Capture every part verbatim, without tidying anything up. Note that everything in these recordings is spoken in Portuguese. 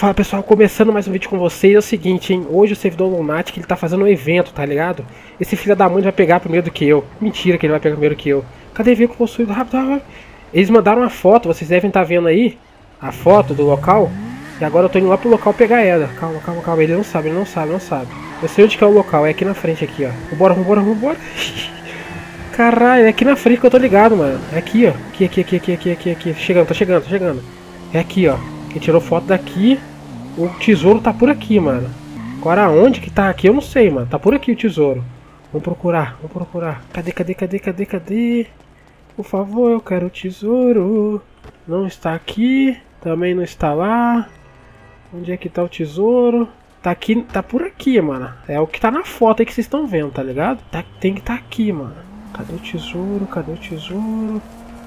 Fala pessoal, começando mais um vídeo com vocês. É o seguinte, hein, hoje o servidor Lunatic ele tá fazendo um evento, tá ligado? Esse filho da mãe vai pegar primeiro do que eu. Mentira que ele vai pegar primeiro que eu. Cadê veículo possuído? Rápido, rápido. Eles mandaram uma foto, vocês devem estar vendo aí a foto do local. E agora eu tô indo lá pro local pegar ela. Calma, calma, calma, ele não sabe, ele não sabe, não sabe. Eu sei onde que é o local, é aqui na frente aqui, ó. Vambora, vambora, vambora. Caralho, é aqui na frente que eu tô ligado, mano. É aqui, ó. Aqui, aqui, aqui, aqui, aqui, aqui, aqui. Chegando, tô chegando, tô chegando. É aqui, ó. Quem tirou foto daqui. O tesouro tá por aqui, mano. Agora onde que tá aqui eu não sei, mano. Tá por aqui o tesouro. Vamos procurar, vamos procurar. Cadê, cadê, cadê, cadê, cadê? Por favor, eu quero o tesouro. Não está aqui. Também não está lá. Onde é que tá o tesouro? Tá aqui, tá por aqui, mano. É o que tá na foto aí que vocês estão vendo, tá ligado? Tá, tem que tá aqui, mano. Cadê o tesouro? Cadê o tesouro?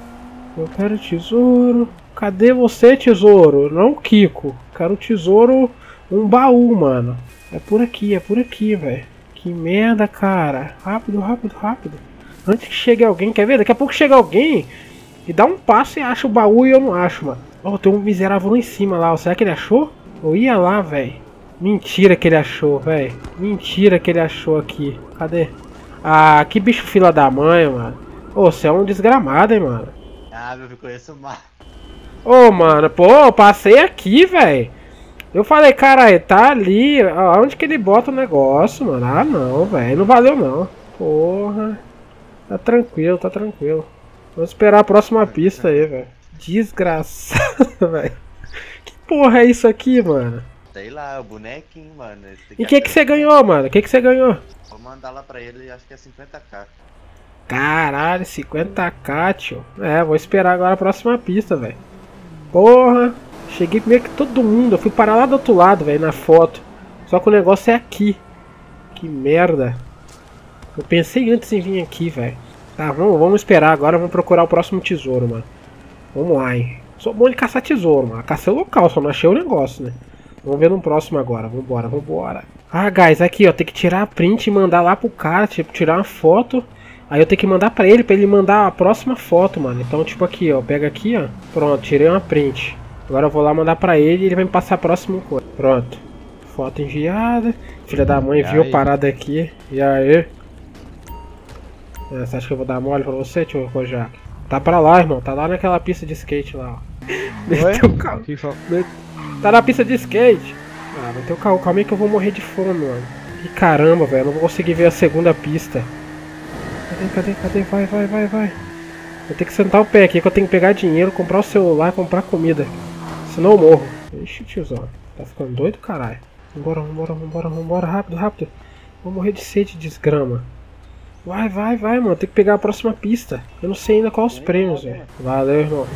Eu quero o tesouro. Cadê você, tesouro? Não, Kiko. Quero o tesouro, um baú, mano. É por aqui, é por aqui, velho. Que merda, cara. Rápido, rápido, rápido. Antes que chegue alguém, quer ver? Daqui a pouco chega alguém e dá um passo e acha o baú e eu não acho, mano. Ó, oh, tem um miserável lá em cima lá. Será que ele achou? Eu ia lá, velho. Mentira que ele achou, velho. Mentira que ele achou aqui. Cadê? Ah, que bicho fila da mãe, mano. Ô, oh, você é um desgramado, hein, mano. Ah, meu, eu conheço mais. Ô, oh, mano, pô, eu passei aqui, velho. Eu falei, caralho, tá ali. Onde que ele bota o negócio, mano? Ah, não, velho. Não valeu, não. Porra. Tá tranquilo, tá tranquilo. Vamos esperar a próxima pista aí, velho. Desgraçado, velho. Que porra é isso aqui, mano? Sei lá, o bonequinho, mano. E o que que você ganhou, mano? O que que você ganhou? Vou mandar lá pra ele, acho que é cinquenta k. Caralho, cinquenta k, tio. É, vou esperar agora a próxima pista, velho. Porra, cheguei primeiro que todo mundo. Eu fui parar lá do outro lado, velho, na foto. Só que o negócio é aqui. Que merda. Eu pensei antes em vir aqui, velho. Tá, vamos, vamos esperar agora. Vamos procurar o próximo tesouro, mano. Vamos lá, hein. Sou bom de caçar tesouro, mano. Cacei o local, só não achei o negócio, né. Vamos ver no próximo agora. Vambora, vambora. Ah, guys, aqui, ó. Tem que tirar a print e mandar lá pro cara. Tipo, tirar uma foto. Aí eu tenho que mandar pra ele, pra ele mandar a próxima foto, mano. Então, tipo aqui, ó. Pega aqui, ó. Pronto, tirei uma print. Agora eu vou lá mandar pra ele e ele vai me passar a próxima coisa. Pronto. Foto enviada. Filha da mãe viu parada aqui. E aí? É, você acha que eu vou dar mole pra você, tio Kojak? Tá pra lá, irmão. Tá lá naquela pista de skate lá, ó. Meteu o carro. Tá na pista de skate. Ah, meteu o carro. Calma aí que eu vou morrer de fome, mano. Que caramba, velho. Eu não vou conseguir ver a segunda pista. Cadê, cadê, cadê? Vai, vai, vai, vai. Vou ter que sentar o pé aqui, que eu tenho que pegar dinheiro, comprar o celular, comprar comida. Senão eu morro. Ixi, tiozão. Tá ficando doido, caralho. Vambora, vambora, vambora, vambora. Rápido, rápido. Vou morrer de sede, desgrama. Vai, vai, vai, mano. Tem que pegar a próxima pista. Eu não sei ainda qual os prêmios, velho. Valeu, irmão.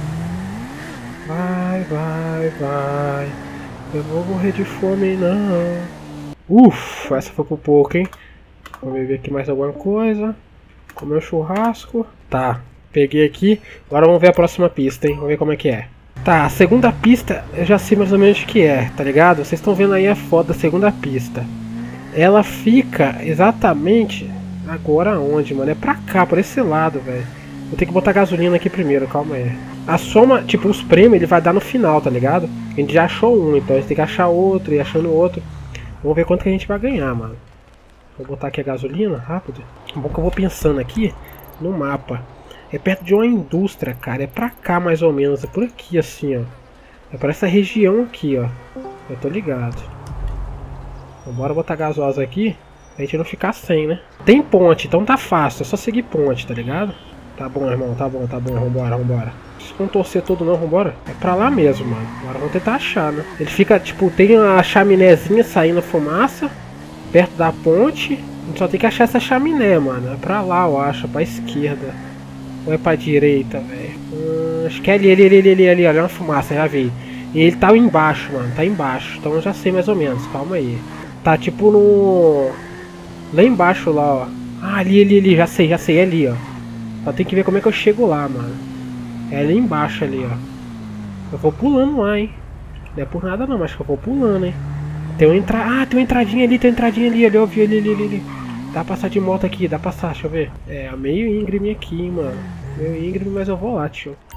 Vai, vai, vai. Eu vou morrer de fome, não. Ufa, essa foi por pouco, hein. Vamos ver aqui mais alguma coisa. Comer um churrasco. Tá, peguei aqui. Agora vamos ver a próxima pista, hein. Vamos ver como é que é. Tá, a segunda pista eu já sei mais ou menos o que é, tá ligado? Vocês estão vendo aí a foto da segunda pista. Ela fica exatamente agora onde, mano? É pra cá, por esse lado, velho. Vou ter que botar gasolina aqui primeiro, calma aí. A soma, tipo, os prêmios ele vai dar no final, tá ligado? A gente já achou um, então a gente tem que achar outro e achando outro. Vamos ver quanto que a gente vai ganhar, mano. Vou botar aqui a gasolina, rápido. Bom que eu vou pensando aqui no mapa. É perto de uma indústria, cara. É pra cá, mais ou menos. É por aqui, assim, ó. É pra essa região aqui, ó. Eu tô ligado. Então, bora botar gasosa aqui. Pra gente não ficar sem, né? Tem ponte, então tá fácil. É só seguir ponte, tá ligado? Tá bom, irmão. Tá bom, tá bom. Vambora, vambora. Se não torcer todo não, vambora. É pra lá mesmo, mano. Agora vamos tentar achar, né? Ele fica, tipo, tem a chaminézinha saindo fumaça. Perto da ponte. A gente só tem que achar essa chaminé, mano. É pra lá, eu acho. Pra esquerda. Ou é pra direita, velho? Hum, acho que é ali, ali, ali, ali, ali. Olha uma fumaça, já vi. E ele tá embaixo, mano. Tá embaixo. Então eu já sei mais ou menos. Calma aí. Tá tipo no... Lá embaixo, lá, ó. Ah, ali, ali, ali. Já sei, já sei. É ali, ó. Só tem que ver como é que eu chego lá, mano. É ali embaixo, ali, ó. Eu vou pulando lá, hein. Não é por nada não, mas que eu vou pulando, hein. Tem uma entrada. Ah, tem uma entradinha ali, tem uma entradinha ali, ali, eu vi ali, ali, ali, ali. Dá pra passar de moto aqui, dá pra passar, deixa eu ver. É, meio íngreme aqui, hein, mano. Meio íngreme, mas eu vou lá, tio.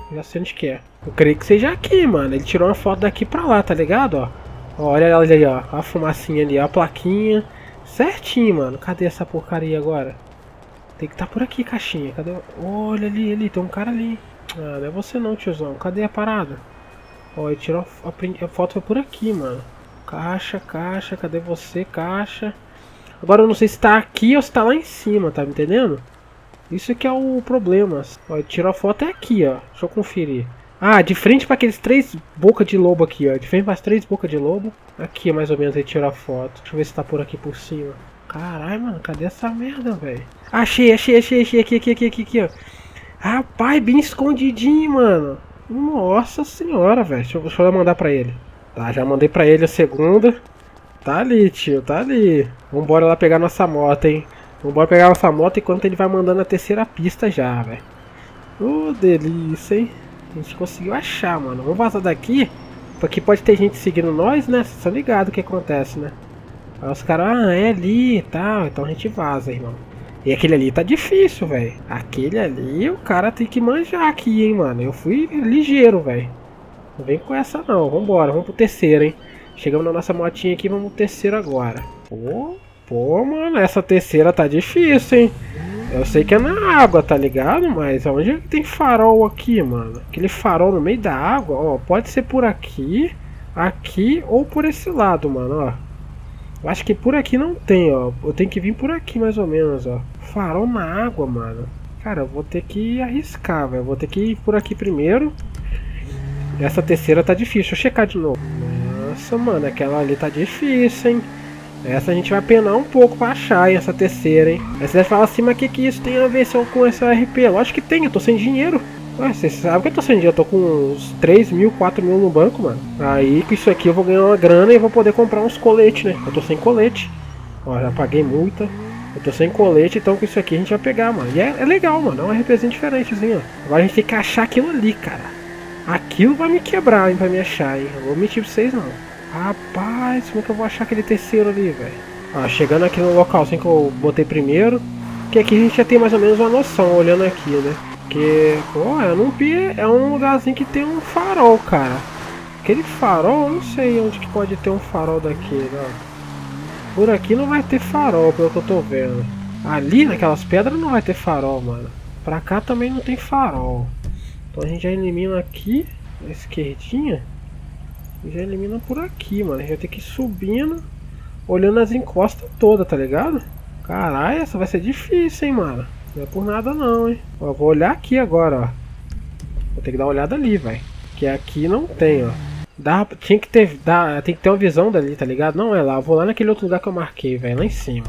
Já sei onde que é. Eu creio que seja aqui, mano. Ele tirou uma foto daqui pra lá, tá ligado, ó? Ó, olha ela ali, ó. A fumacinha ali, ó. A plaquinha. Certinho, mano. Cadê essa porcaria agora? Tem que estar tá por aqui, caixinha. Cadê? Olha ali, ali. Tem um cara ali. Ah, não é você não, tiozão. Cadê a parada? Ó, ele tirou a, a, a foto foi por aqui, mano. Caixa, caixa. Cadê você, caixa? Agora eu não sei se tá aqui ou se tá lá em cima, tá me entendendo? Isso que é o problema. Ó, ele tirou a foto é aqui, ó. Deixa eu conferir. Ah, de frente para aqueles três bocas de lobo aqui, ó. De frente para as três bocas de lobo. Aqui, mais ou menos, ele tirou a foto. Deixa eu ver se tá por aqui por cima. Caralho, mano, cadê essa merda, velho? Achei, achei, achei, achei. Aqui, aqui, aqui, aqui, aqui, ó. Rapaz, bem escondidinho, mano. Nossa senhora, velho. Deixa, deixa eu mandar pra ele. Tá, já mandei pra ele a segunda. Tá ali, tio, tá ali. Vambora lá pegar nossa moto, hein. Vambora pegar nossa moto enquanto ele vai mandando a terceira pista já, velho. Ô, delícia, hein. A gente conseguiu achar, mano. Vamos vazar daqui. Porque pode ter gente seguindo nós, né? Vocês estão ligados o que acontece, né? Aí os caras, ah, é ali e tal. Então a gente vaza, irmão. E aquele ali tá difícil, velho. Aquele ali, o cara tem que manjar aqui, hein, mano. Eu fui ligeiro, velho. Não vem com essa, não. Vambora, vamos pro terceiro, hein. Chegamos na nossa motinha aqui, vamos pro terceiro agora. Pô, pô, mano, essa terceira tá difícil, hein. Eu sei que é na água, tá ligado? Mas onde é que tem farol aqui, mano? Aquele farol no meio da água, ó. Pode ser por aqui, aqui ou por esse lado, mano, ó. Eu acho que por aqui não tem, ó. Eu tenho que vir por aqui mais ou menos, ó. Farol na água, mano. Cara, eu vou ter que arriscar, velho. Vou ter que ir por aqui primeiro. Essa terceira tá difícil. Deixa eu checar de novo. Nossa, mano, aquela ali tá difícil, hein. Essa a gente vai penar um pouco pra achar, hein, essa terceira, hein. Aí você vai falar assim, mas o que que isso tem a ver se eu com esse R P? Lógico que tem, eu tô sem dinheiro. Ué, você sabe que eu tô sem dinheiro, eu tô com uns três mil, quatro mil no banco, mano. Aí com isso aqui eu vou ganhar uma grana e vou poder comprar uns coletes, né. Eu tô sem colete. Ó, já paguei multa. Eu tô sem colete, então com isso aqui a gente vai pegar, mano. E é, é legal, mano, é um RPzinho diferentezinho, ó. Agora a gente tem que achar aquilo ali, cara. Aquilo vai me quebrar, hein, pra me achar, hein. Eu vou mentir pra vocês, não. Rapaz, como é que eu vou achar aquele terceiro ali, velho? Ah, chegando aqui no local assim que eu botei primeiro. Que aqui a gente já tem mais ou menos uma noção, olhando aqui, né? Porque, pô, eu não vi, é um lugarzinho que tem um farol, cara. Aquele farol, eu não sei onde que pode ter um farol daqui, não. Por aqui não vai ter farol, pelo que eu tô vendo. Ali, naquelas pedras, não vai ter farol, mano. Pra cá também não tem farol. Então a gente já elimina aqui, na esquerdinha. Já elimina por aqui, mano. A gente vai ter que ir subindo, olhando as encostas todas, tá ligado? Caralho, essa vai ser difícil, hein, mano. Não é por nada não, hein. Ó, vou olhar aqui agora, ó. Vou ter que dar uma olhada ali, velho. Que aqui não tem, ó. Dá, tinha que ter, dá, tem que ter uma visão dali, tá ligado? Não é lá, eu vou lá naquele outro lugar que eu marquei, velho. Lá em cima.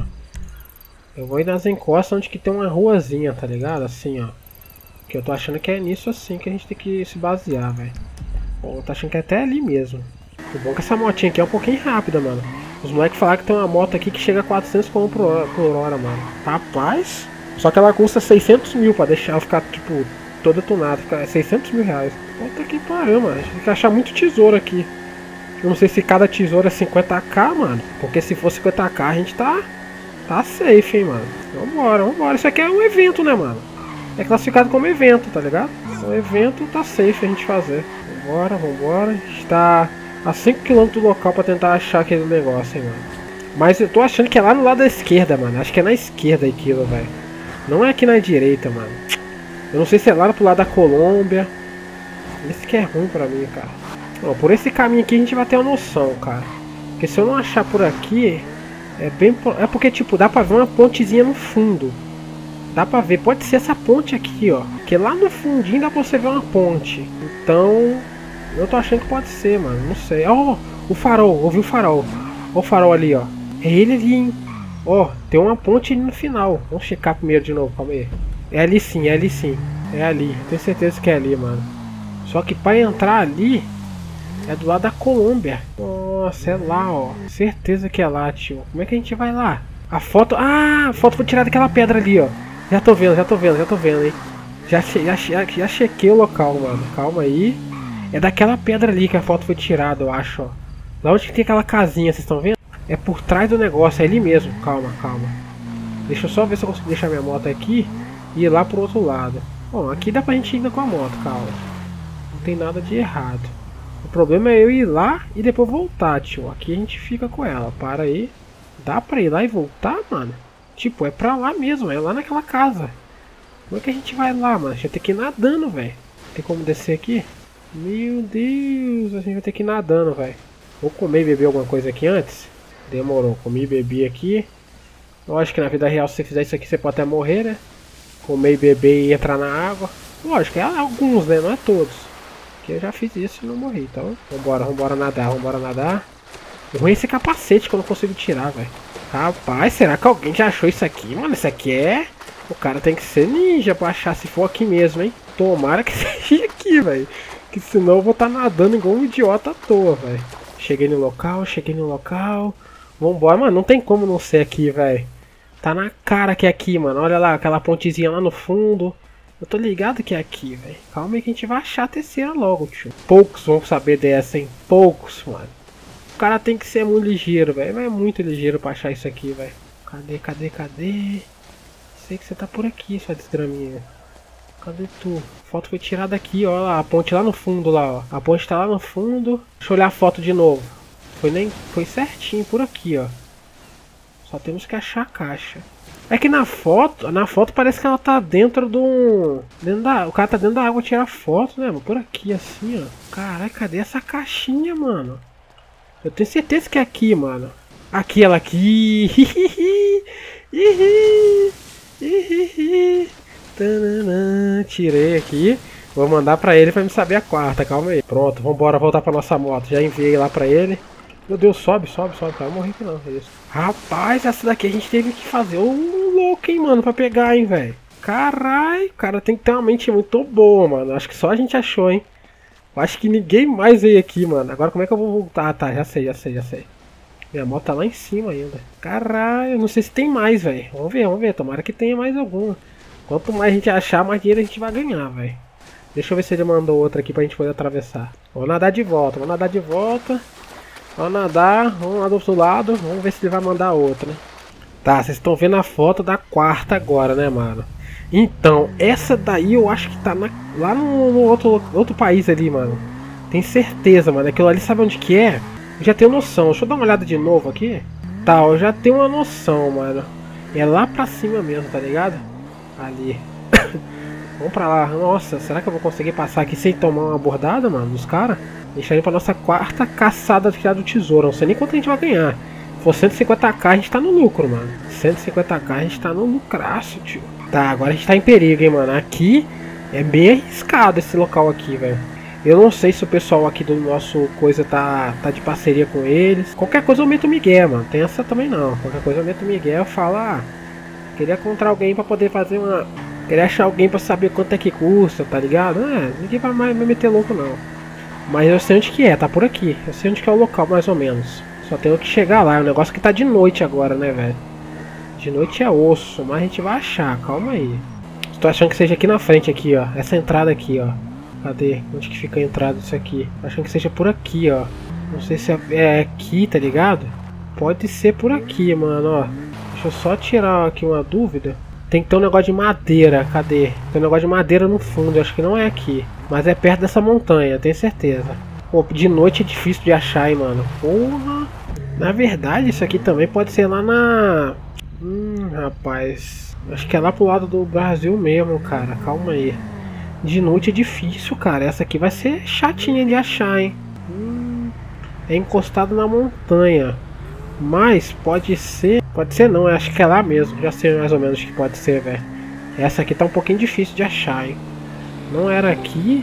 Eu vou ir nas encostas onde que tem uma ruazinha, tá ligado? Assim, ó. Que eu tô achando que é nisso assim que a gente tem que se basear, velho. Eu tô achando que é até ali mesmo. O bom é que essa motinha aqui é um pouquinho rápida, mano. Os moleques falaram que tem uma moto aqui que chega a quatrocentos quilômetros por hora, por hora, mano. Rapaz! Só que ela custa seiscentos mil pra deixar ela ficar, tipo, toda tunada. Fica seiscentos mil reais. Puta que pariu, mano. A gente tem que achar muito tesouro aqui. Eu não sei se cada tesouro é cinquenta k, mano. Porque se for cinquenta k a gente tá... Tá safe, hein, mano. Vambora, vambora. Isso aqui é um evento, né, mano? É classificado como evento, tá ligado? O evento tá safe a gente fazer. Vambora, vambora. A gente tá a cinco quilômetros do local pra tentar achar aquele negócio, hein, mano. Mas eu tô achando que é lá no lado da esquerda, mano. Acho que é na esquerda aquilo, velho. Não é aqui na direita, mano. Eu não sei se é lá pro lado da Colômbia. Esse que é ruim pra mim, cara. Ó, por esse caminho aqui a gente vai ter uma noção, cara. Porque se eu não achar por aqui... É bem... É porque, tipo, dá pra ver uma pontezinha no fundo. Dá pra ver. Pode ser essa ponte aqui, ó. Porque lá no fundinho dá pra você ver uma ponte. Então... Eu tô achando que pode ser, mano. Não sei. Ó, oh, o farol. Ouvi o farol. Ó o farol ali, ó. É ele ali, hein. Ó, tem uma ponte ali no final. Vamos checar primeiro de novo. Calma aí. É ali sim, é ali sim. É ali. Tenho certeza que é ali, mano. Só que pra entrar ali... É do lado da Colômbia. Nossa, é lá, ó. Certeza que é lá, tio. Como é que a gente vai lá? A foto... Ah, a foto foi tirada daquela pedra ali, ó. Já tô vendo, já tô vendo, já tô vendo, hein. Já, che já, já, já chequei o local, mano. Calma aí. É daquela pedra ali que a foto foi tirada, eu acho, ó. Lá onde que tem aquela casinha, vocês estão vendo? É por trás do negócio, é ali mesmo. Calma, calma. Deixa eu só ver se eu consigo deixar minha moto aqui e ir lá pro outro lado. Bom, aqui dá pra gente ir ainda com a moto, calma. tem nada de errado. O problema é eu ir lá e depois voltar, tio. Aqui a gente fica com ela. Para aí. Dá pra ir lá e voltar, mano? Tipo, é pra lá mesmo. É lá naquela casa. Como é que a gente vai lá, mano? A gente vai ter que ir nadando, velho. Tem como descer aqui? Meu Deus. A gente vai ter que ir nadando, velho. Vou comer e beber alguma coisa aqui antes. Demorou. Comi e bebi aqui. Lógico que na vida real, se você fizer isso aqui, você pode até morrer, né? Comer e beber e entrar na água. Lógico, é alguns, né? Não é todos. Porque eu já fiz isso e não morri, então... Vambora, vambora nadar, vambora nadar. O ruim é esse capacete que eu não consigo tirar, velho. Rapaz, será que alguém já achou isso aqui, mano? Isso aqui é... O cara tem que ser ninja pra achar, se for aqui mesmo, hein? Tomara que seja aqui, velho. Que senão eu vou estar nadando igual um idiota à toa, velho. Cheguei no local, cheguei no local. Vambora, mano, não tem como não ser aqui, velho. Tá na cara que é aqui, mano. Olha lá, aquela pontezinha lá no fundo. Eu tô ligado que é aqui, velho. Calma aí que a gente vai achar a terceira logo, tio. Poucos vão saber dessa, hein? Poucos, mano. O cara tem que ser muito ligeiro, velho. Mas é muito ligeiro pra achar isso aqui, velho. Cadê, cadê, cadê? Sei que você tá por aqui, sua desgraminha. Cadê tu? A foto foi tirada aqui, ó. Lá, a ponte lá no fundo, lá, ó. A ponte tá lá no fundo. Deixa eu olhar a foto de novo. Foi, nem... foi certinho por aqui, ó. Só temos que achar a caixa. É que na foto, na foto parece que ela tá dentro do... Dentro da, o cara tá dentro da água tirar foto, né, mano? Por aqui, assim, ó. Caralho, cadê essa caixinha, mano? Eu tenho certeza que é aqui, mano. Aqui, ela aqui. Tirei aqui. Vou mandar pra ele pra me saber a quarta, calma aí. Pronto, vambora voltar pra nossa moto. Já enviei lá pra ele. Meu Deus, sobe, sobe, sobe. Vai morrer aqui não, é isso. Rapaz, essa daqui a gente teve que fazer um louco, hein, mano, pra pegar, hein, velho. Caralho, o cara tem que ter uma mente muito boa, mano. Acho que só a gente achou, hein. Eu acho que ninguém mais veio aqui, mano. Agora como é que eu vou voltar? Ah, tá, já sei, já sei, já sei. Minha moto tá lá em cima ainda. Caralho, não sei se tem mais, velho. Vamos ver, vamos ver. Tomara que tenha mais alguma. Quanto mais a gente achar, mais dinheiro a gente vai ganhar, velho. Deixa eu ver se ele mandou outra aqui pra gente poder atravessar. Vou nadar de volta, vou nadar de volta. Vamos nadar, vamos lá do outro lado, vamos ver se ele vai mandar outra, né? Tá, vocês estão vendo a foto da quarta agora, né, mano? Então, essa daí eu acho que tá na, lá no, no outro, outro país ali, mano. Tenho certeza, mano. Aquilo ali, sabe onde que é? Eu já tenho noção. Deixa eu dar uma olhada de novo aqui. Tá, eu já tenho uma noção, mano. É lá pra cima mesmo, tá ligado? Ali. Vamos pra lá. Nossa, será que eu vou conseguir passar aqui sem tomar uma abordada, mano, dos caras? Deixaria pra nossa quarta caçada do tesouro. Não sei nem quanto a gente vai ganhar. Se for cento e cinquenta k, a gente tá no lucro, mano. cento e cinquenta k, a gente tá no lucraço, tio. Tá, agora a gente tá em perigo, hein, mano. Aqui é bem arriscado esse local aqui, velho. Eu não sei se o pessoal aqui do nosso coisa tá, tá de parceria com eles. Qualquer coisa eu meto o Miguel, mano. Tem essa também não. Qualquer coisa eu meto o Miguel e falo, ah, queria encontrar alguém pra poder fazer uma... Queria achar alguém pra saber quanto é que custa, tá ligado? É, ninguém vai mais me meter louco, não. Mas eu sei onde que é, tá por aqui. Eu sei onde que é o local, mais ou menos. Só tenho que chegar lá. É um negócio que tá de noite agora, né, velho? De noite é osso, mas a gente vai achar. Calma aí. Estou achando que seja aqui na frente, aqui, ó. Essa entrada aqui, ó. Cadê? Onde que fica a entrada disso aqui? Tô achando que seja por aqui, ó. Não sei se é, é aqui, tá ligado? Pode ser por aqui, mano, ó. Deixa eu só tirar aqui uma dúvida. Tem que ter um negócio de madeira. Cadê? Tem um negócio de madeira no fundo. Eu acho que não é aqui. Mas é perto dessa montanha, tenho certeza. Pô, de noite é difícil de achar, hein, mano. Porra. Na verdade, isso aqui também pode ser lá na... Hum, rapaz. Acho que é lá pro lado do Brasil mesmo, cara. Calma aí. De noite é difícil, cara. Essa aqui vai ser chatinha de achar, hein. Hum, é encostado na montanha. Mas pode ser... Pode ser não, acho que é lá mesmo. Já sei mais ou menos o que pode ser, velho. Essa aqui tá um pouquinho difícil de achar, hein. Não era aqui.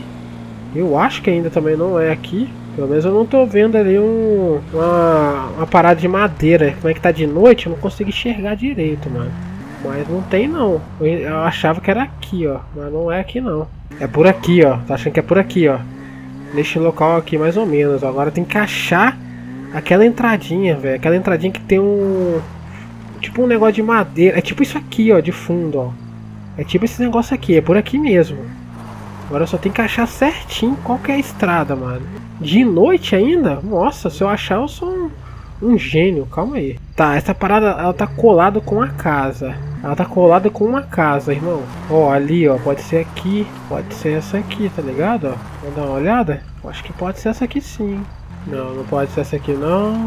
Eu acho que ainda também não é aqui. Pelo menos eu não tô vendo ali um, uma, uma parada de madeira. Como é que tá de noite? Eu não consigo enxergar direito, mano. Mas não tem não. Eu, eu achava que era aqui, ó. Mas não é aqui não. É por aqui, ó. Tá achando que é por aqui, ó. Neste local aqui mais ou menos. Agora tem que achar aquela entradinha, velho. Aquela entradinha que tem um... Tipo um negócio de madeira. É tipo isso aqui, ó. De fundo, ó. É tipo esse negócio aqui. É por aqui mesmo. Agora eu só tenho que achar certinho qual que é a estrada, mano. De noite ainda? Nossa, se eu achar eu sou um, um gênio. Calma aí. Tá, essa parada ela tá colada com a casa. Ela tá colada com uma casa, irmão. Ó, ali, ó. Pode ser aqui. Pode ser essa aqui, tá ligado? Ó, vamos dar uma olhada? Eu acho que pode ser essa aqui sim. Não, não pode ser essa aqui não.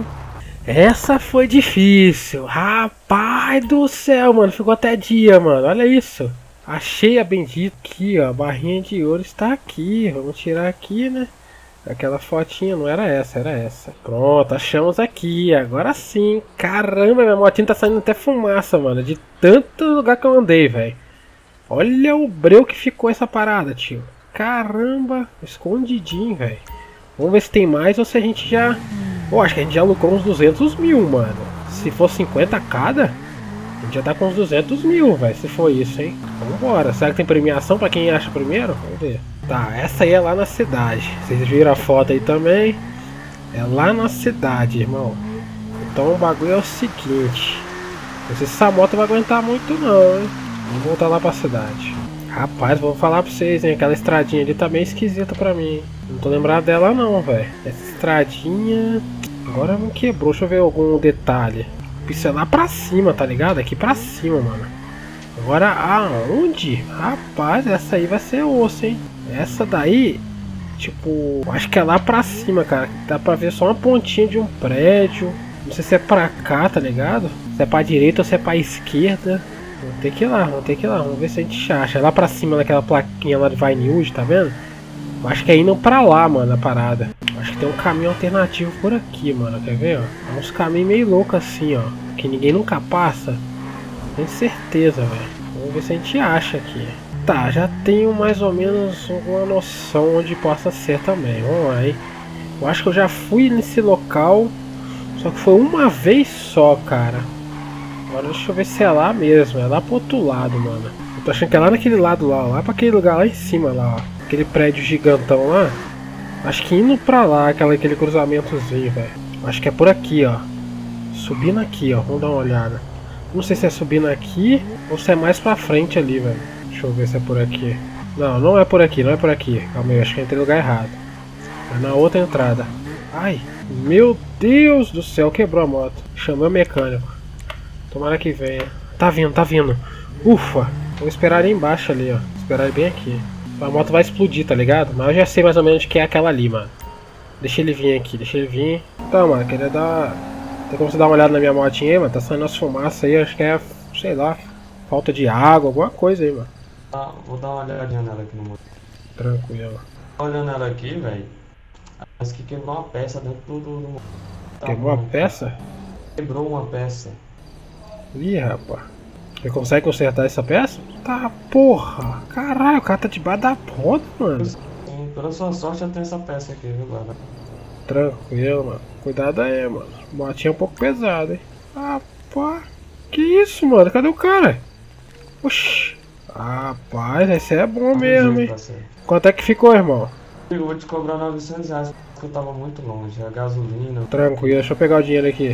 Essa foi difícil. Rapaz do céu, mano. Ficou até dia, mano. Olha isso. Achei a bendita aqui, ó. A barrinha de ouro está aqui. Vamos tirar aqui, né? Aquela fotinha, não era essa, era essa. Pronto, achamos aqui. Agora sim. Caramba, minha motinha tá saindo até fumaça, mano. De tanto lugar que eu andei, velho. Olha o breu que ficou essa parada, tio. Caramba, escondidinho, velho. Vamos ver se tem mais ou se a gente já... Pô, acho que a gente já lucrou uns duzentos mil, mano. Se for cinquenta cada, a gente já tá com uns duzentos mil, velho. Se for isso, hein. Vambora. Será que tem premiação pra quem acha primeiro? Vamos ver. Tá, essa aí é lá na cidade. Vocês viram a foto aí também? É lá na cidade, irmão. Então o bagulho é o seguinte. Não sei se essa moto vai aguentar muito não, hein. Vamos voltar lá pra cidade. Rapaz, vou falar pra vocês, hein. Aquela estradinha ali tá meio esquisita pra mim. Não tô lembrado dela não, velho. Essa estradinha... Agora não quebrou. Deixa eu ver algum detalhe. Isso é lá pra cima, tá ligado? Aqui pra cima, mano. Agora aonde? Rapaz, essa aí vai ser osso, hein. Essa daí, tipo, acho que é lá pra cima, cara. Dá pra ver só uma pontinha de um prédio. Não sei se é pra cá, tá ligado? Se é pra direita ou se é pra esquerda. Vamos ter que ir lá, vamos ter que ir lá. Vamos ver se a gente acha. É lá pra cima naquela plaquinha lá de Vinewood, tá vendo? Eu acho que é indo pra lá, mano, a parada. Acho que tem um caminho alternativo por aqui, mano. Quer ver, ó? É uns caminhos meio loucos assim, ó. Que ninguém nunca passa. Tenho certeza, velho. Vamos ver se a gente acha aqui. Tá, já tenho mais ou menos uma noção onde possa ser também. Vamos lá, hein? Eu acho que eu já fui nesse local. Só que foi uma vez só, cara. Agora deixa eu ver se é lá mesmo. É lá pro outro lado, mano. Eu tô achando que é lá naquele lado lá. Lá pra aquele lugar lá em cima, lá, ó. Aquele prédio gigantão lá. Acho que indo pra lá, aquela, aquele cruzamentozinho, velho. Acho que é por aqui, ó. Subindo aqui, ó. Vamos dar uma olhada. Não sei se é subindo aqui ou se é mais pra frente ali, velho. Deixa eu ver se é por aqui. Não, não é por aqui, não é por aqui. Calma aí, acho que eu entrei no lugar errado. É na outra entrada. Ai, meu Deus do céu, quebrou a moto. Chamei o mecânico. Tomara que venha. Tá vindo, tá vindo. Ufa, vou esperar ele embaixo ali, ó. Esperar ele bem aqui. A moto vai explodir, tá ligado? Mas eu já sei mais ou menos que é aquela ali, mano. Deixa ele vir aqui, deixa ele vir. Então, mano, queria dar... Tem como você dar uma olhada na minha motinha aí, mano? Tá saindo as fumaças aí, acho que é, sei lá, falta de água, alguma coisa aí, mano. Ah, vou dar uma olhadinha nela aqui no motor. Tranquilo. Olhando ela aqui, velho. Parece que quebrou uma peça dentro do, do, do motor. Tá Quebrou uma bom. peça? Quebrou uma peça. Ih, rapaz. Você consegue consertar essa peça? Tá, porra. Caralho, o cara tá debaixo da ponta, mano. Sim, pela sua sorte eu tenho essa peça aqui, viu, galera? Tranquilo, mano. Cuidado aí, mano. Motinha é um pouco pesada, hein. Rapaz. Que isso, mano? Cadê o cara? Oxi. Rapaz, esse é bom mesmo, hein. Quanto é que ficou, irmão? Eu vou te cobrar novecentos reais porque eu tava muito longe. A gasolina. Tranquilo, deixa eu pegar o dinheiro aqui.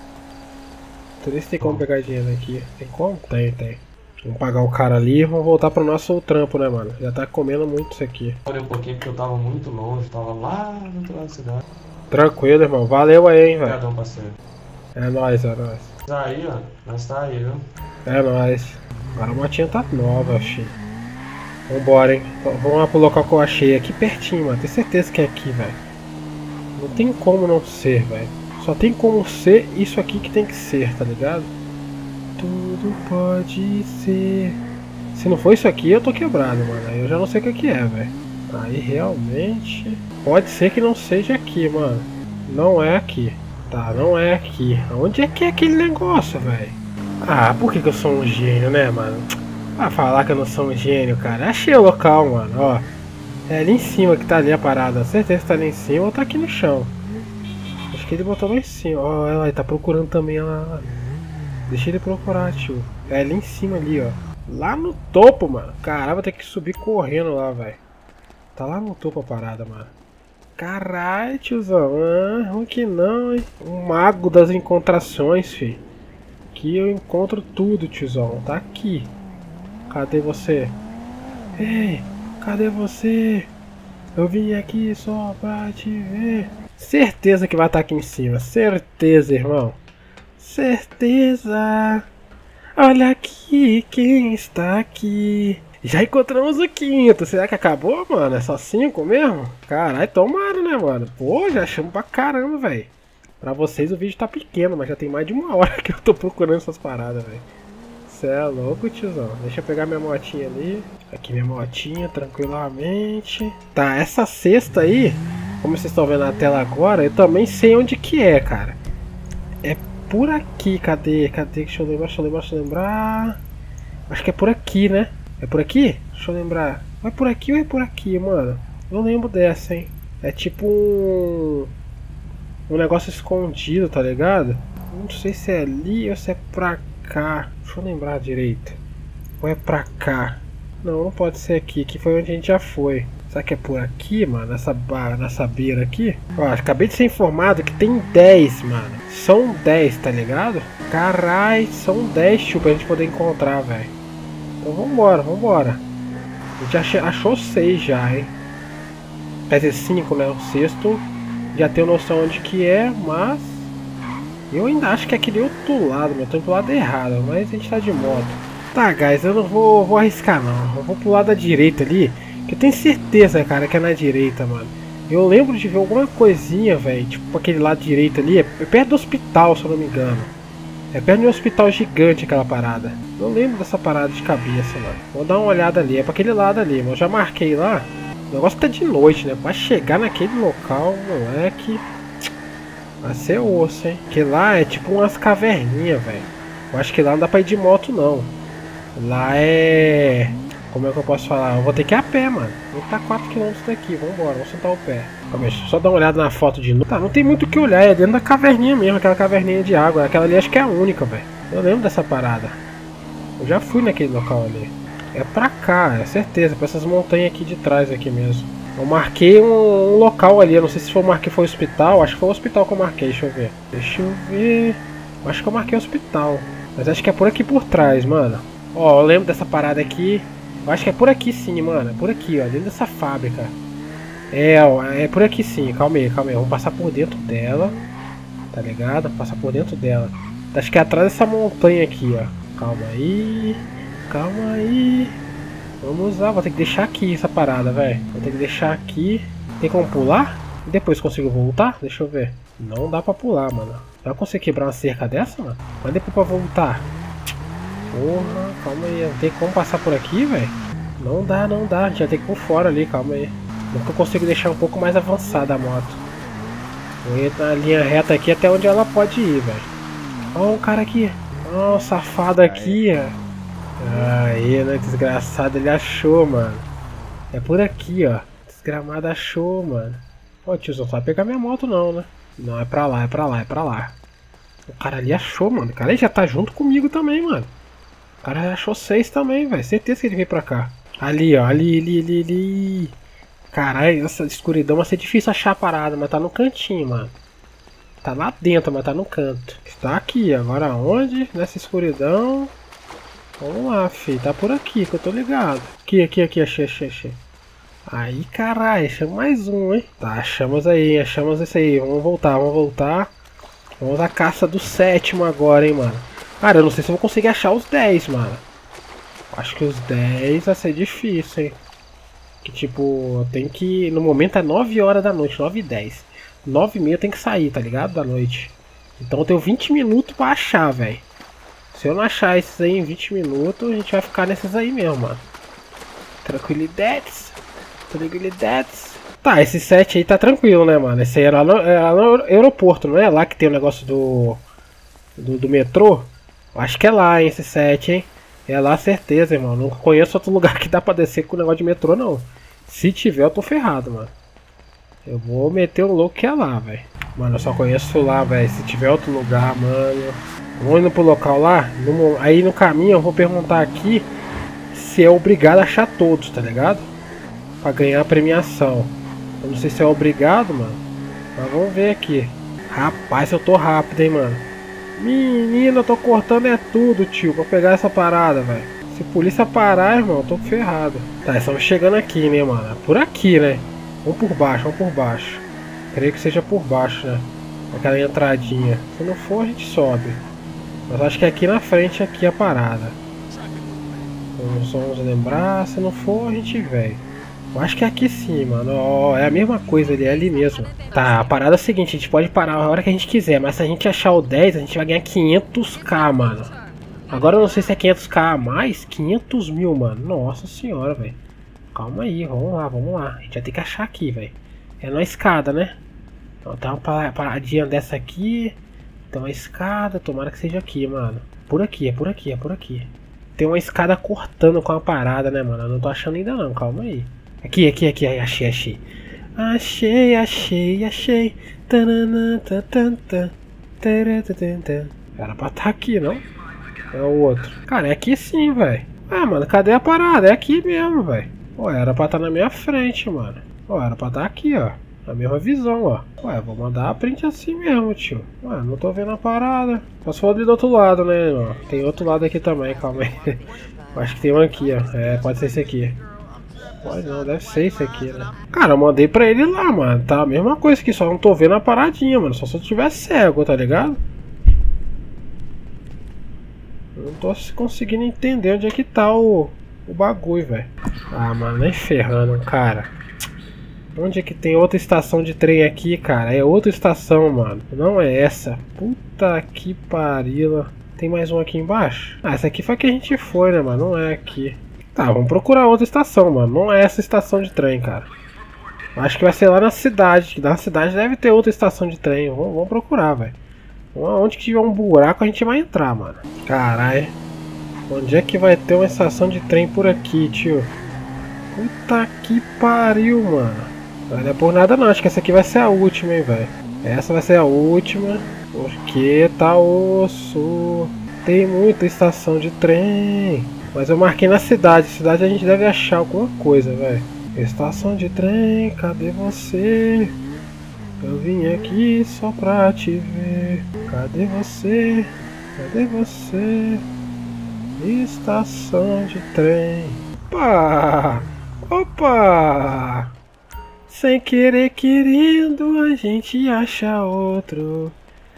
Não sei se tem como pegar dinheiro aqui. Tem como? Tem, tem. Vamos pagar o cara ali e vamos voltar pro nosso trampo, né, mano? Já tá comendo muito isso aqui. Olha um pouquinho porque eu tava muito longe, tava lá no outro lado da cidade. Tranquilo, irmão. Valeu aí, hein, velho. Obrigadão, parceiro. É nóis, é nóis. Tá aí, ó. Nós tá aí, viu? É nóis. Agora a motinha tá nova, filho. Vambora, hein. Vamos lá pro local que eu achei. Aqui pertinho, mano. Tenho certeza que é aqui, velho. Não tem como não ser, velho. Só tem como ser isso aqui que tem que ser, tá ligado? Tudo pode ser. Se não for isso aqui, eu tô quebrado, mano. Aí eu já não sei o que que é, velho. Aí realmente... Pode ser que não seja aqui, mano. Não é aqui. Tá, não é aqui. Onde é que é aquele negócio, velho? Ah, por que que eu sou um gênio, né, mano? Ah, falar que eu não sou um gênio, cara. Achei o local, mano, ó. É ali em cima que tá ali a parada. Certeza que tá ali em cima ou tá aqui no chão. Acho que ele botou lá em cima. Ó, oh, ele tá procurando também lá. Deixa ele procurar, tio. É ali em cima ali, ó. Lá no topo, mano. Caramba, vou ter que subir correndo lá, velho. Tá lá no topo a parada, mano. Caralho, tiozão. Ah, ruim que não, hein. Um mago das encontrações, fi. Aqui eu encontro tudo, tiozão. Tá aqui. Cadê você? Ei, cadê você? Eu vim aqui só pra te ver. Certeza que vai estar aqui em cima. Certeza, irmão. Certeza. Olha aqui, quem está aqui? Já encontramos o quinto. Será que acabou, mano? É só cinco mesmo? Caralho, tomara, né, mano? Pô, já chamo pra caramba, velho. Pra vocês o vídeo tá pequeno, mas já tem mais de uma hora que eu tô procurando essas paradas, velho. Cê é louco, tiozão. Deixa eu pegar minha motinha ali. Aqui minha motinha, tranquilamente. Tá, essa cesta aí, como vocês estão vendo na tela agora, eu também sei onde que é, cara. É por aqui, cadê? Cadê? Deixa eu lembrar, deixa eu lembrar, deixa eu lembrar. Acho que é por aqui, né? É por aqui? Deixa eu lembrar. Ou é por aqui ou é por aqui, mano? Eu lembro dessa, hein? É tipo um... um negócio escondido, tá ligado? Não sei se é ali ou se é pra cá. Deixa eu lembrar direito. Ou é pra cá? Não, não pode ser aqui. Aqui foi onde a gente já foi. Será que é por aqui, mano? Nessa, bar... Nessa beira aqui? Ó, acabei de ser informado que tem dez, mano. São dez, tá ligado? Carai, são dez, tio, pra gente poder encontrar, velho. Então vambora, vambora. A gente ach... achou seis já, hein? Quer dizer, cinco, né? O sexto já tenho noção onde que é, mas... eu ainda acho que é aquele outro lado, mas eu tô pro lado errado, mas a gente tá de moto. Tá, guys, eu não vou, vou arriscar não. Eu vou pro lado da direita ali, que eu tenho certeza, cara, que é na direita, mano. Eu lembro de ver alguma coisinha, velho, tipo aquele lado direito ali, é perto do hospital, se eu não me engano. É perto de um hospital gigante aquela parada. Eu lembro dessa parada de cabeça, mano. Vou dar uma olhada ali, é pra aquele lado ali, mas eu já marquei lá. O negócio tá de noite, né? Pra chegar naquele local, moleque... vai ser osso, hein? Que lá é tipo umas caverninhas, velho. Eu acho que lá não dá pra ir de moto, não. Lá é... como é que eu posso falar? Eu vou ter que ir a pé, mano. Vou estar quatro quilômetros daqui. Vambora, vamos sentar o pé. Calma aí, só dar uma olhada na foto de novo. Tá, não tem muito o que olhar. É dentro da caverninha mesmo. Aquela caverninha de água. Aquela ali acho que é a única, velho. Eu lembro dessa parada. Eu já fui naquele local ali. É pra cá, é certeza. Pra essas montanhas aqui de trás aqui mesmo. Eu marquei um, um local ali, eu não sei se foi, marquei foi o hospital, acho que foi o hospital que eu marquei, deixa eu ver. Deixa eu ver. Eu acho que eu marquei o hospital. Mas acho que é por aqui por trás, mano. Ó, eu lembro dessa parada aqui. Eu acho que é por aqui sim, mano. É por aqui, ó, dentro dessa fábrica. É, ó, é por aqui sim. Calma aí, calma aí. Vamos passar por dentro dela. Tá ligado? Vamos passar por dentro dela. Acho que é atrás dessa montanha aqui, ó. Calma aí. Calma aí. Vamos usar, vou ter que deixar aqui essa parada, velho. Vou ter que deixar aqui. Tem como pular? E depois consigo voltar? Deixa eu ver. Não dá pra pular, mano. Já consigo quebrar uma cerca dessa, mano? Mas depois pra voltar. Porra, calma aí. Tem como passar por aqui, velho? Não dá, não dá. A gente vai ter que ir por fora ali, calma aí. Nunca eu consigo deixar um pouco mais avançada a moto. Vou ir na linha reta aqui até onde ela pode ir, velho. Ó, o cara aqui. Ó, o safado aqui, ó. Aí, né, desgraçado, ele achou, mano. É por aqui, ó. Desgramado achou, mano. Ó, tiozão, só vai pegar minha moto não, né? Não, é pra lá, é pra lá, é pra lá. O cara ali achou, mano. O cara já tá junto comigo também, mano. O cara achou seis também, velho. Certeza que ele veio pra cá. Ali, ó, ali, ali, ali, ali. Caralho, essa escuridão vai ser difícil achar a parada, mas tá no cantinho, mano. Tá lá dentro, mas tá no canto. Está aqui, agora onde? Nessa escuridão. Vamos lá, filho. Tá por aqui que eu tô ligado. Aqui, aqui, aqui. Achei, achei, achei. Aí, caralho. Achamos mais um, hein? Tá, achamos aí. Achamos esse aí. Vamos voltar, vamos voltar. Vamos à caça do sétimo agora, hein, mano. Cara, eu não sei se eu vou conseguir achar os dez, mano. Acho que os dez vai ser difícil, hein. Que, tipo, eu tenho que... no momento é nove horas da noite. nove e dez. nove e meia eu tenho que sair, tá ligado? Da noite. Então eu tenho vinte minutos pra achar, velho. Se eu não achar esses aí em vinte minutos, a gente vai ficar nesses aí mesmo, mano. Tranquilidades. Tranquilidades. Tá, esse sete aí tá tranquilo, né, mano? Esse aí é lá no, é lá no aeroporto, não é? Lá que tem o negócio do, do... do metrô. Eu acho que é lá, hein, esse sete, hein? É lá, certeza, irmão. Não conheço outro lugar que dá pra descer com o negócio de metrô, não. Se tiver, eu tô ferrado, mano. Eu vou meter um louco que é lá, velho. Mano, eu só conheço lá, velho. Se tiver outro lugar, mano... Vou indo pro local lá, no, aí no caminho eu vou perguntar aqui se é obrigado a achar todos, tá ligado? Pra ganhar a premiação. Eu não sei se é obrigado, mano. Mas vamos ver aqui. Rapaz, eu tô rápido, hein, mano. Menino, eu tô cortando é tudo, tio, pra pegar essa parada, velho. Se a polícia parar, irmão, eu tô ferrado. Tá, estamos chegando aqui, né, mano? Por aqui, né? Vamos por baixo, vamos por baixo. Creio que seja por baixo, né? Aquela entradinha. Se não for, a gente sobe. Mas acho que é aqui na frente, aqui a parada. Vamos, vamos lembrar, se não for a gente vai. Eu acho que é aqui sim, mano. Ó, é a mesma coisa ali, é ali mesmo. Tá, a parada é a seguinte, a gente pode parar a hora que a gente quiser, mas se a gente achar o dez, a gente vai ganhar quinhentos k, mano. Agora eu não sei se é quinhentos k a mais, quinhentos mil, mano. Nossa senhora, velho. Calma aí, vamos lá, vamos lá. A gente vai ter que achar aqui, velho. É na escada, né? Então tá uma paradinha dessa aqui. Tem uma escada, tomara que seja aqui, mano. Por aqui, é por aqui, é por aqui. Tem uma escada cortando com a parada, né, mano? Eu não tô achando ainda não, calma aí. Aqui, aqui, aqui, aí, achei, achei. Achei, achei, achei. Era pra estar aqui, não? É o outro. Cara, é aqui sim, velho. Ah, mano, cadê a parada? É aqui mesmo, velho. Pô, era pra estar na minha frente, mano. Pô, era pra estar aqui, ó. A mesma visão, ó. Ué, vou mandar a print assim mesmo, tio. Ué, não tô vendo a parada. Só se for do outro lado, né, ó. Tem outro lado aqui também, calma aí. Acho que tem um aqui, ó. É, pode ser esse aqui. Pode não, deve ser esse aqui, né? Cara, eu mandei pra ele lá, mano. Tá a mesma coisa aqui, só não tô vendo a paradinha, mano. Só se eu tiver cego, tá ligado? Eu não tô conseguindo entender onde é que tá o, o bagulho, velho. Ah, mano, nem ferrando, cara. Onde é que tem outra estação de trem aqui, cara? É outra estação, mano. Não é essa. Puta que pariu. Tem mais um aqui embaixo? Ah, essa aqui foi que a gente foi, né, mano? Não é aqui. Tá, vamos procurar outra estação, mano. Não é essa estação de trem, cara. Acho que vai ser lá na cidade. Na cidade deve ter outra estação de trem. Vamos, vamos procurar, velho. Onde que tiver um buraco a gente vai entrar, mano. Caralho. Onde é que vai ter uma estação de trem por aqui, tio? Puta que pariu, mano. Não é por nada não, acho que essa aqui vai ser a última, hein, velho. Essa vai ser a última, porque tá osso. Tem muita estação de trem. Mas eu marquei na cidade, cidade a gente deve achar alguma coisa, velho. Estação de trem, cadê você? Eu vim aqui só pra te ver. Cadê você? Cadê você? Estação de trem. Opa! Opa! Sem querer querendo a gente acha outro.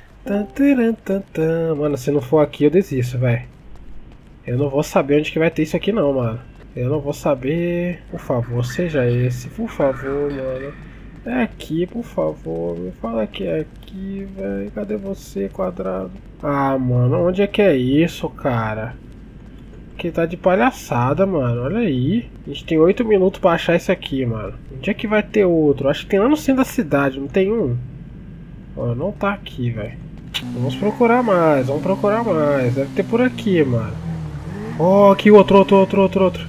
Mano, se não for aqui eu desisto, velho. Eu não vou saber onde que vai ter isso aqui não, mano. Eu não vou saber. Por favor, seja esse. Por favor, mano. É aqui, por favor. Me fala que é aqui, velho. Cadê você, quadrado? Ah, mano, onde é que é isso, cara? Que tá de palhaçada, mano. Olha aí. A gente tem oito minutos pra achar isso aqui, mano. Onde é que vai ter outro? Acho que tem lá no centro da cidade, não tem um? Ó, não tá aqui, velho. Vamos procurar mais, vamos procurar mais. Deve ter por aqui, mano. Ó, aqui outro, outro, outro, outro, outro.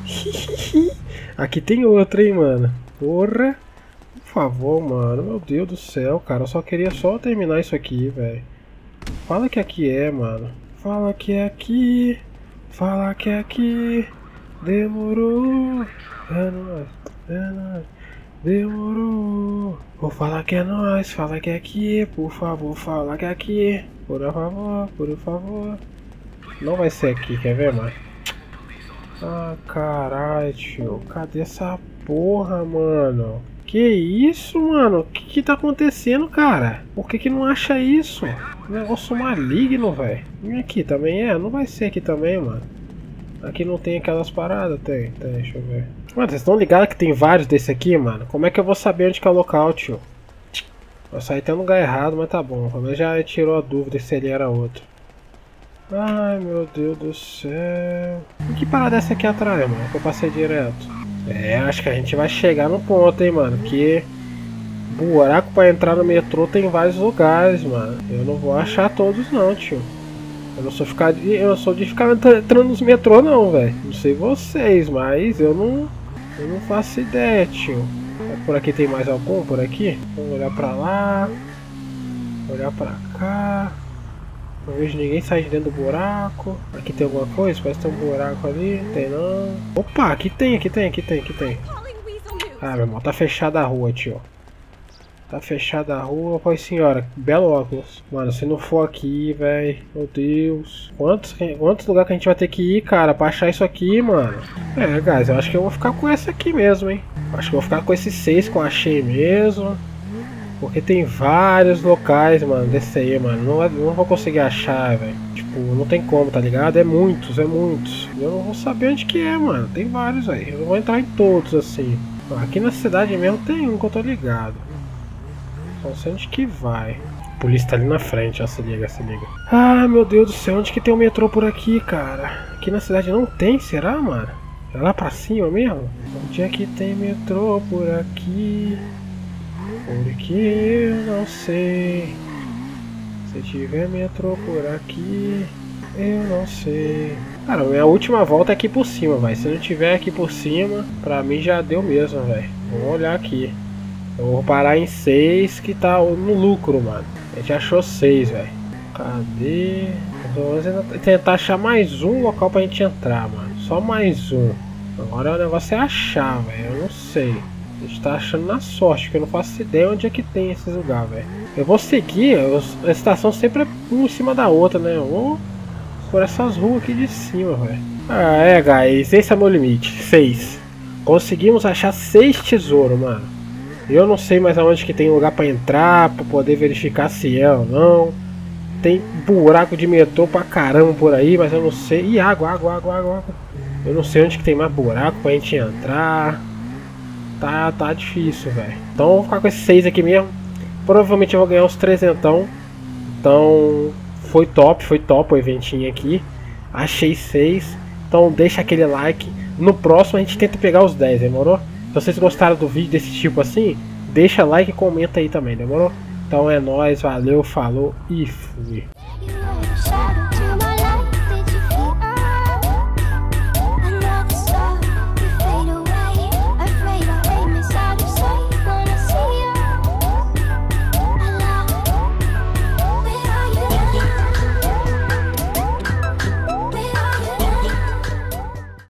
Aqui tem outro, hein, mano. Porra. Por favor, mano. Meu Deus do céu, cara. Eu só queria só terminar isso aqui, velho. Fala que aqui é, mano. Fala que é aqui. Fala que é aqui. Demorou. É nóis. É nóis. Demorou. Vou falar que é nóis. Fala que é aqui. Por favor, fala que é aqui. Por favor, por favor. Não vai ser aqui, quer ver, mano? Ah, caralho, tio. Cadê essa porra, mano? Que isso, mano? O que que tá acontecendo, cara? Por que que não acha isso? Negócio maligno, velho. E aqui também é? Não vai ser aqui também, mano. Aqui não tem aquelas paradas? Tem, tem, deixa eu ver. Mano, vocês estão ligados que tem vários desse aqui, mano? Como é que eu vou saber onde que é o local, tio? Eu saí até no lugar errado, mas tá bom. Pelo menos já tirou a dúvida se ele era outro. Ai, meu Deus do céu. E que parada é essa aqui atrás, mano? Que eu passei direto. É, acho que a gente vai chegar no ponto, hein, mano. Porque buraco pra entrar no metrô tem em vários lugares, mano. Eu não vou achar todos não, tio. Eu não sou, ficar de, eu não sou de ficar entrando nos metrô não, velho. Não sei vocês, mas eu não, eu não faço ideia, tio. Por aqui tem mais algum? Por aqui? Vamos olhar pra lá. Olhar pra cá. Não vejo ninguém sair de dentro do buraco. Aqui tem alguma coisa? Parece que tem um buraco ali. Tem não. Opa, aqui tem, aqui tem, aqui tem, aqui tem. Ah, meu irmão, tá fechada a rua, tio. Tá fechada a rua, pois senhora. Belo óculos. Mano, se não for aqui, velho. Meu Deus. Quantos, quantos lugares que a gente vai ter que ir, cara, pra achar isso aqui, mano? É, guys, eu acho que eu vou ficar com esse aqui mesmo, hein. Acho que eu vou ficar com esses seis que eu achei mesmo. Porque tem vários locais, mano, desse aí, mano. Não, não vou conseguir achar, velho. Tipo, Tipo, não tem como, tá ligado? É muitos, é muitos. Eu não vou saber onde que é, mano. Tem vários aí. Eu não vou entrar em todos assim. Aqui na cidade mesmo tem um que eu tô ligado. Não sei onde que vai. A polícia tá ali na frente, ó. Se liga, se liga. Ah, meu Deus do céu. Onde que tem um metrô por aqui, cara? Aqui na cidade não tem, será, mano? É lá pra cima mesmo? Onde é que tem metrô por aqui? Porque eu não sei. Se tiver metrô por aqui, eu não sei. Cara, minha última volta é aqui por cima, velho. Se não tiver aqui por cima, pra mim já deu mesmo, velho. Vamos olhar aqui. Eu vou parar em seis que tá no lucro, mano. A gente achou seis, velho. Cadê? Vamos tentar achar mais um local pra gente entrar, mano. Só mais um. Agora o negócio é achar, velho. Eu não sei. A gente tá achando na sorte, porque eu não faço ideia onde é que tem esses lugares, velho. Eu vou seguir, eu, a estação sempre é uma em cima da outra, né? Eu vou por essas ruas aqui de cima, velho. Ah, é, guys. Esse é meu limite. Seis. Conseguimos achar seis tesouros, mano. Eu não sei mais aonde que tem lugar pra entrar, pra poder verificar se é ou não. Tem buraco de metrô pra caramba por aí, mas eu não sei. Ih, água, água, água, água, água. Eu não sei onde que tem mais buraco pra gente entrar. Tá, tá difícil, velho. Então vou ficar com esses seis aqui mesmo. Provavelmente eu vou ganhar uns trezentão. Então foi top, foi top o eventinho aqui. Achei seis. Então deixa aquele like. No próximo a gente tenta pegar os dez, demorou? Se vocês gostaram do vídeo desse tipo assim, deixa like e comenta aí também, demorou? Então é nóis, valeu, falou e fui.